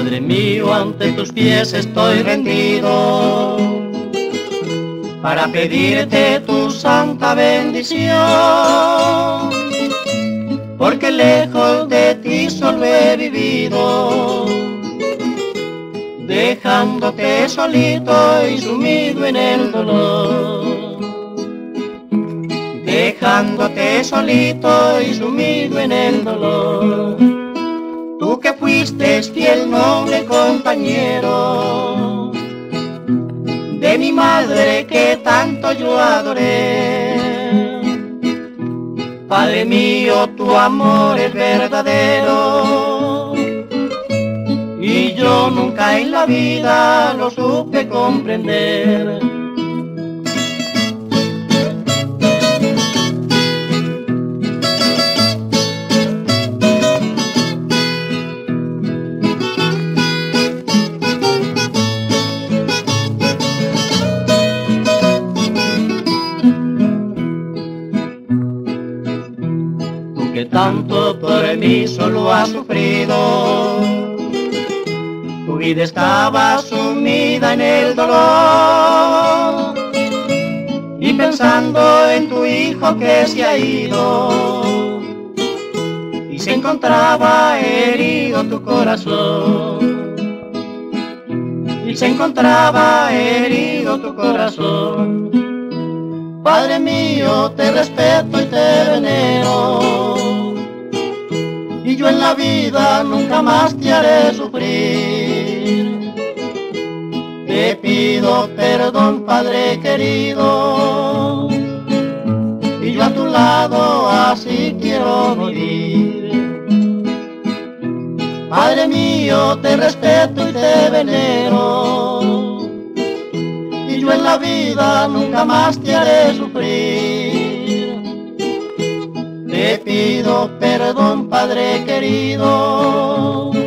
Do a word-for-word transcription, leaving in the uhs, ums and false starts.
Padre mío, ante tus pies estoy rendido para pedirte tu santa bendición, porque lejos de ti solo he vivido, dejándote solito y sumido en el dolor, dejándote solito y sumido en el dolor. Tú que fuiste fiel, noble compañero de mi madre que tanto yo adoré. Padre mío, tu amor es verdadero y yo nunca en la vida lo supe comprender. Que tanto por mí solo has sufrido, tu vida estaba sumida en el dolor, y pensando en tu hijo que se ha ido, y se encontraba herido tu corazón, y se encontraba herido tu corazón. Padre mío, te respeto y te venero, y yo en la vida nunca más te haré sufrir. Te pido perdón, Padre querido, y yo a tu lado así quiero vivir. Padre mío, te respeto y te venero, y yo en la vida nunca más te haré sufrir. Te pido perdón, Padre querido,